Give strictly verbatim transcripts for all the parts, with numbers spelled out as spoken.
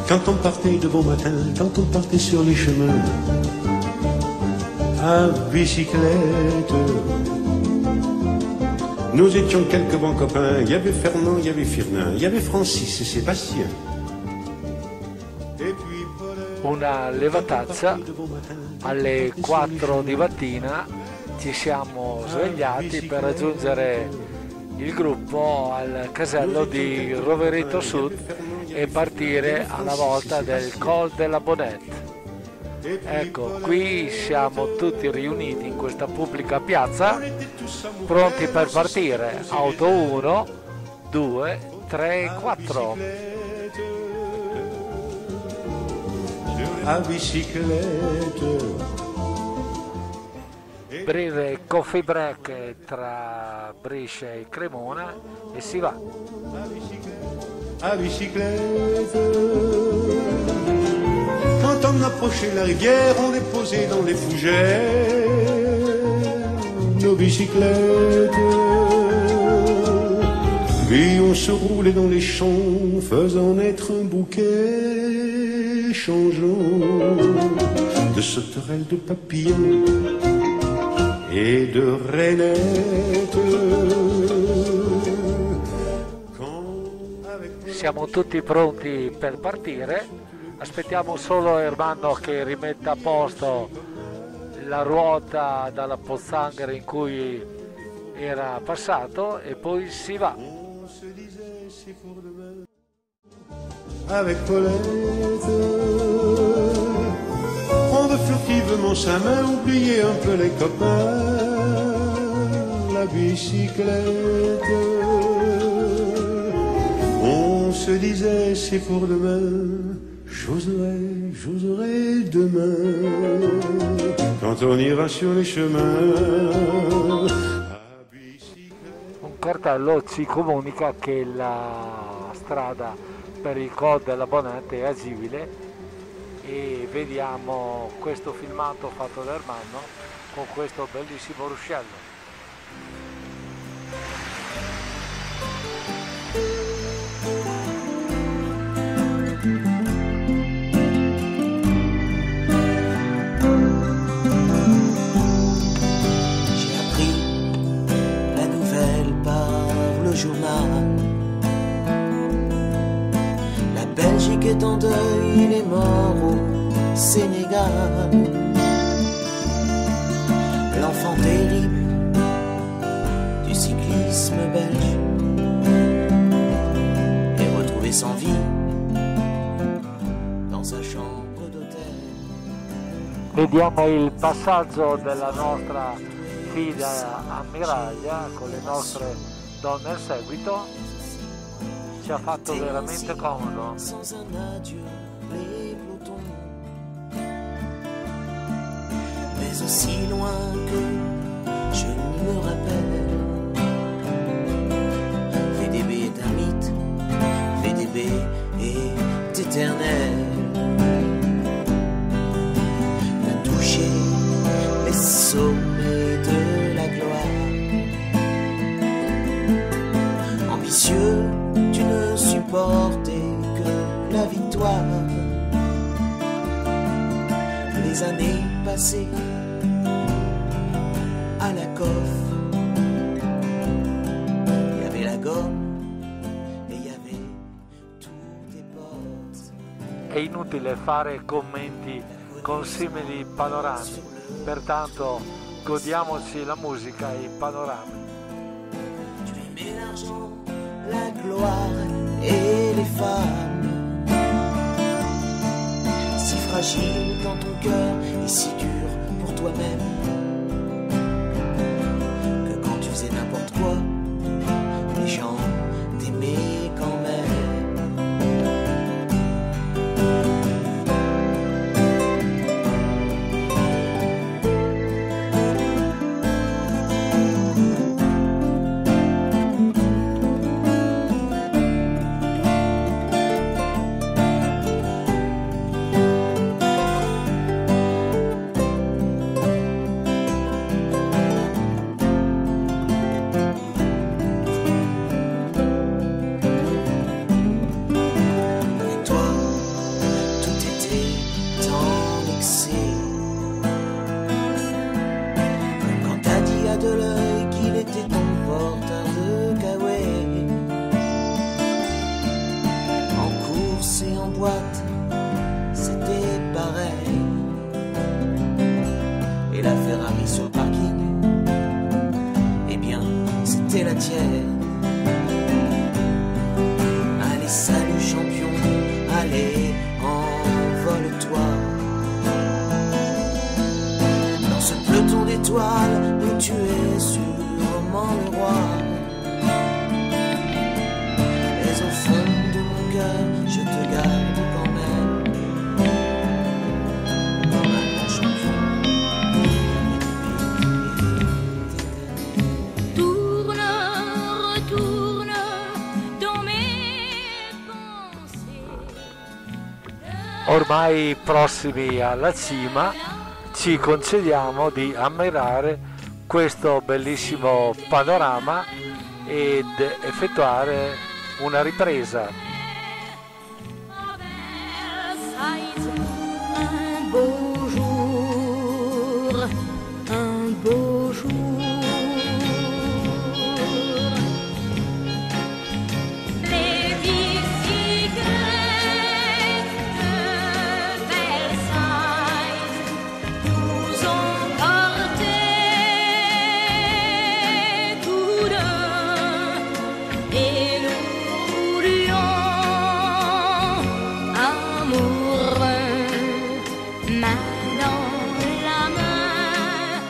Quand on partait de bon matin, quand on partait sur les chemins, à bicyclette. Nous étions quelques bons copains, il y avait Fernand, il y avait Firmin, il y avait Francis et Sébastien. Una levataccia, alle quattro di mattina ci siamo svegliati per raggiungere il gruppo al casello di Rovereto Sud e partire alla volta del Col della Bonette. Ecco, qui siamo tutti riuniti in questa pubblica piazza, pronti per partire. Auto uno, due, tre, quattro. A biciclette. Breve coffee break tra Brescia e Cremona e si va. À bicyclette. Quand on approchait la rivière, on les posait dans les fougères, nos bicyclettes. Puis on se roulait dans les champs, faisant naître un bouquet changeant de sauterelles, de papillons et de rainettes. Siamo tutti pronti per partire, aspettiamo solo Ermanno che rimetta a posto la ruota dalla pozzanghera in cui era passato e poi si va. Avec Paulette, prendre furtivement sa main, oublier un peu les copains, la bicyclette. On se disait c'est pour demain, j'oserai, j'oserai demain, quand on ira sur les chemins. Un cartello ci comunica che la strada per il Col della Bonette è agibile e vediamo questo filmato fatto da Ermanno con questo bellissimo ruscello. La Belgique est en deuil, il est mort au Sénégal. L'enfant terrible du cyclisme belge est retrouvé sans vie dans sa chambre d'hôtel. Vediamo il passaggio della nostra figlia ammiraglia con le nostre donne al seguito. Ci ha fatto veramente comodo. Sans un adieu, les pelotons, mais aussi loin que je ne me rappelle. V D B est un mythe, V D B est éternel. T'as touché les sommets de la gloire. Ambitieux, tu ne supportais que la victoire. Les années passées à la coiffe, il y avait la gomme et il y avait tous tes potes. È inutile fare commenti con simili panorami, pertanto godiamoci la musica e i panorami. Tu aimais l'argent, la gloire et les femmes, si fragile quand ton cœur est si dur pour toi-même, que quand tu faisais n'importe quoi, les gens t'aimaient quand même. la tienne. Allez, salut champion, allez, envole-toi. Dans ce peloton d'étoiles où tu es sûrement le roi. Mais au fond de mon cœur, je te garde quand même comme un grand champion. Tourne, retourne dans mes pensées. Ormai prossimi alla cima, ci concediamo di ammirare questo bellissimo panorama ed effettuare una ripresa. Un beau jour, un beau jour. Les bicyclettes de Versailles nous ont portés tous deux et nous roulions amoureux, main dans la main.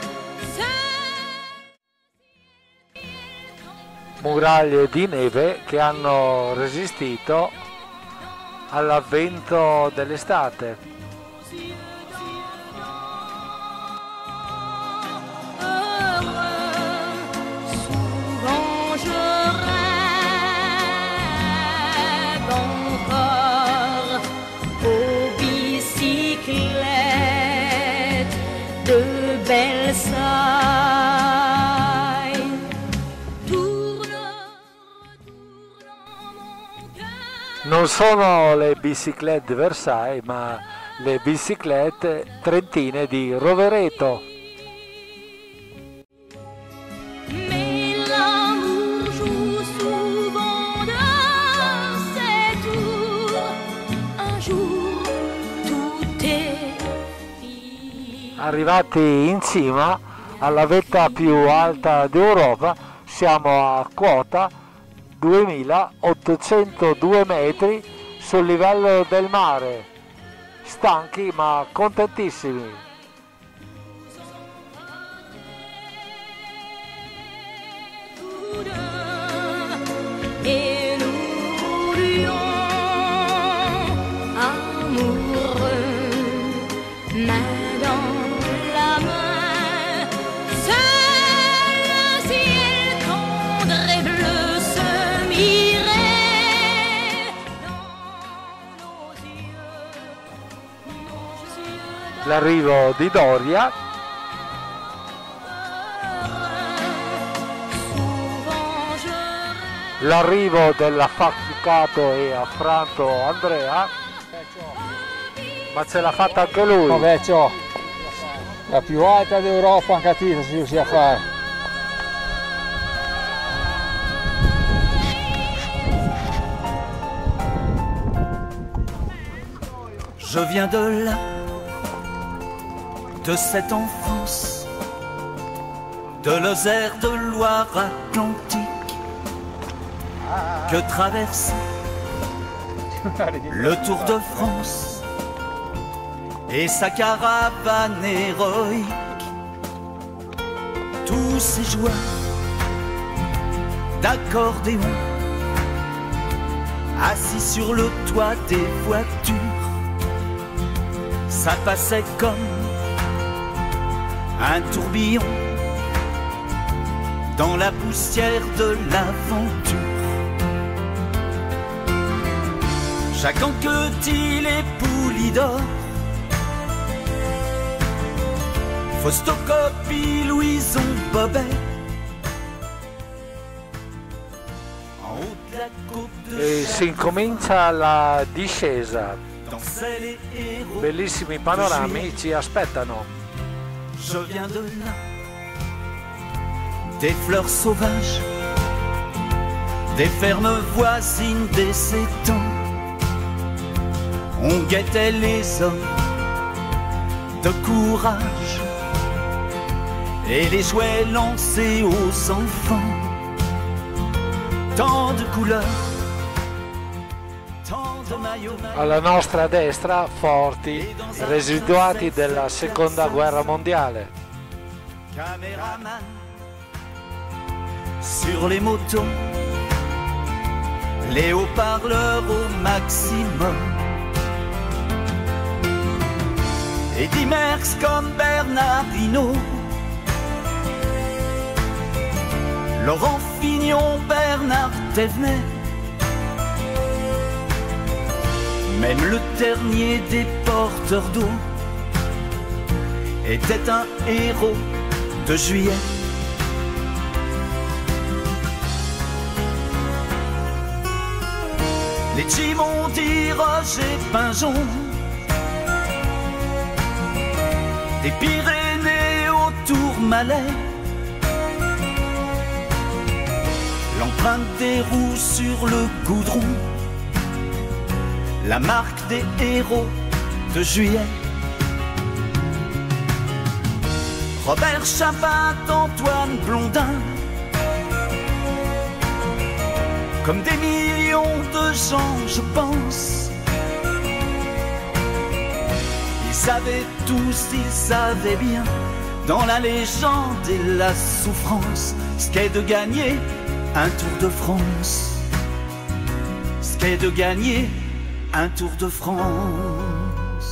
Muraglie di neve che hanno resistito all'avvento dell'estate. Souvent je rêve encore aux bicyclettes de Versailles. Tourne, retourne mon cœur. Non sono le biciclette di Versailles, ma le biciclette trentine di Rovereto. Mais l'amour joue souvent de ses tours. Un jour, tout est fini. Arrivati in cima alla vetta più alta d'Europa, siamo a quota duemilaottocentodue metri sul livello del mare, stanchi ma contentissimi. Tous deux, et nous roulions amoureux, main dans la main. Seul le ciel tendre et bleu se mirait dans nos yeux, nos yeux L'arrivo di Doria, souvent je l'arrivo dell'affaticato e affranto Andrea, ma ce l'ha fatta anche lui. Vabbè, ciò, la più alta d'Europa anche a te si riuscì a fare. Je viens de là, de cette enfance, de Lozère, de Loire-Atlantique, que traverse le Tour de France et sa caravane héroïque. Tous ces joueurs d'accordéon assis sur le toit des voitures, ça passait comme un tourbillon dans la poussière de l'aventure. Chaque Anquetil et Poulidor, Faustocopie, Louison, Bobet, en haut de la côte de E si incomincia la discesa. dansaient les héros. Bellissimi panorami ci aspettano. Je viens de là, des fleurs sauvages, des fermes voisines des étangs. On guettait les hommes de courage et les jouets lancés aux enfants. tant de couleurs, tant de maillots. Alla nostra destra forti residuati della seconda guerra mondiale. Caméraman sur les motos, les haut-parleurs au maximum. Et Eddie Merckx comme Bernard Hinault, Laurent Fignon, Bernard Thévenet, même le dernier des porteurs d'eau était un héros de juillet. Les Jimon dit Roger Pinjon, des Pyrénées au Tourmalet, l'empreinte des roues sur le goudron, la marque des héros de juillet. Robert Chabat, Antoine Blondin, comme des millions de gens, je pense. Ils savaient tous, ils savaient bien, dans la légende et la souffrance, ce qu'est de gagner un Tour de France, ce qu'est de gagner un Tour de France.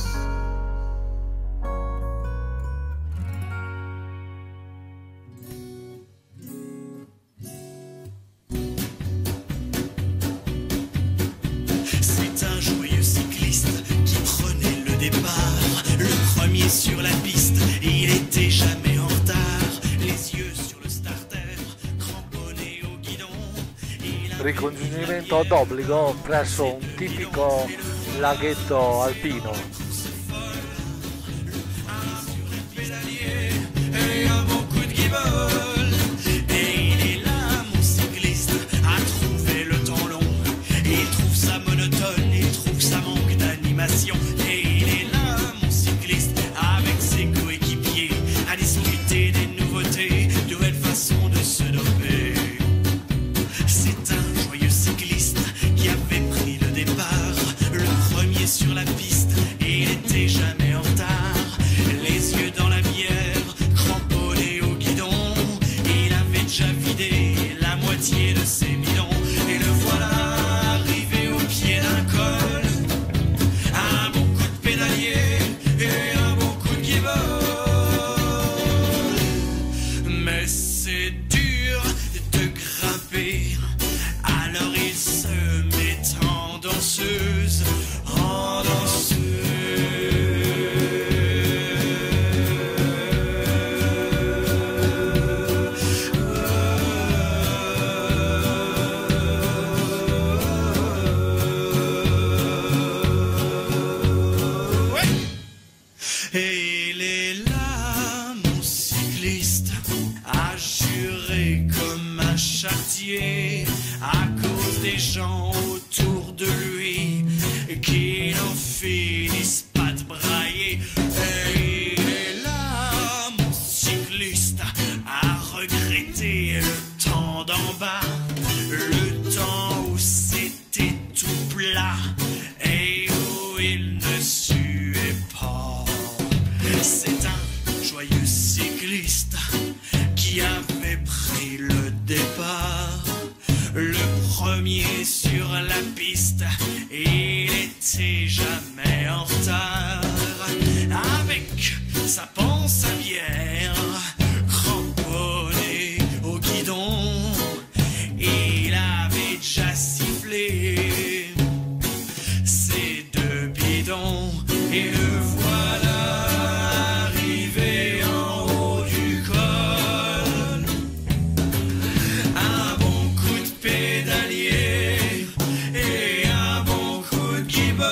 C'est un joyeux cycliste qui prenait le départ, le premier sur la piste, il était jamais en retard, les yeux sur le starter, cramponné au guidon. Ricongiungimento d'obbligo presso un tipico laghetto alpino. Et un bon coup de guibole. Et il est là, mon cycliste, à trouver le temps long. Il trouve ça monotone, il trouve ça manque d'animation. Et il est là, mon cycliste, avec ses coéquipiers, à discuter des nouveautés, de nouvelles façons de se doper. C'est un joyeux cycliste qui avait pris le départ, le premier sur la piste, et il n'était jamais en retard. Les yeux dans la bière, cramponné au guidon, il avait déjà vidé la moitié de ses bidons. Et le voilà arrivé au pied d'un col, un bon coup de pédalier et un bon coup de guibole. Mais c'est dur de grimper, alors il se met en danseuse, en danseuse. Ouais. Et il est là, mon cycliste, à jurer comme un chartier, à cause des gens autour de lui, qui n'en finissent pas de brailler. Et il est là, mon cycliste, à regretter le temps d'en bas, le temps où c'était tout plat, et où il ne suait pas. C'est un joyeux cycliste qui avait pris le départ, le premier sur la piste, et il était jamais en retard. Avec sa panse à bière, cramponné au guidon, il avait déjà sifflé ses deux bidons. Et le voilà arrivé en haut du col, un bon coup de pédalier et un bon coup de guibole.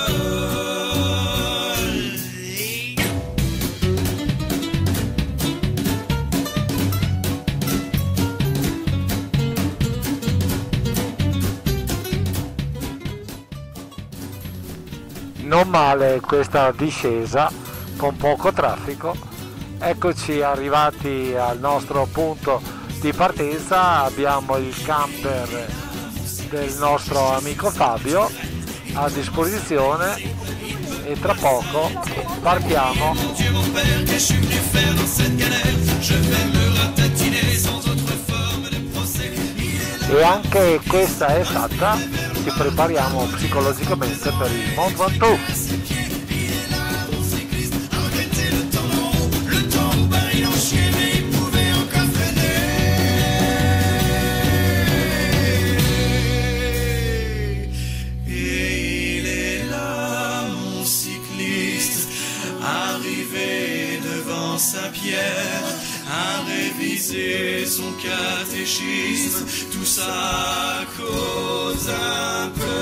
Non male questa discesa con poco traffico. Eccoci arrivati al nostro punto di partenza, abbiamo il camper del nostro amico Fabio a disposizione e tra poco partiamo. Dieu mon père, que je suis venu faire dans cette galère. Je vais me ratatiner sans autre forme de procès. E anche questa è fatta, ci prepariamo psicologicamente per il Mont Ventoux. Le temps où Paris l'enchaînait, il pouvait encore freiner. Et il est là, mon cycliste, arrivé devant Saint-Pierre, à réviser son catéchisme, tout ça à cause un peu